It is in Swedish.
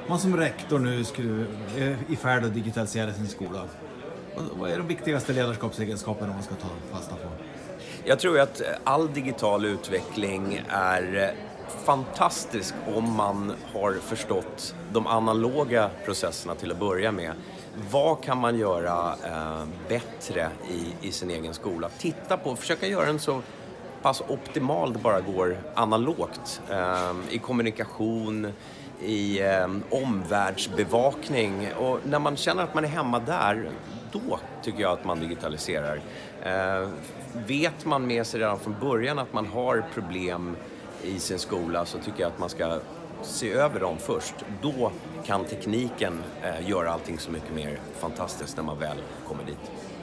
man som rektor nu är i färd att digitalisera sin skola. Vad är de viktigaste ledarskapsegenskaperna man ska ta fasta på? Jag tror att all digital utveckling är fantastisk om man har förstått de analoga processerna till att börja med. Vad kan man göra bättre i sin egen skola? Titta på, försöka göra den så pass optimal det bara går analogt. I kommunikation, i omvärldsbevakning. Och när man känner att man är hemma där, då tycker jag att man digitaliserar. Vet man med sig redan från början att man har problem i sin skola, så tycker jag att man ska se över dem först. Då kan tekniken göra allting så mycket mer fantastiskt när man väl kommer dit.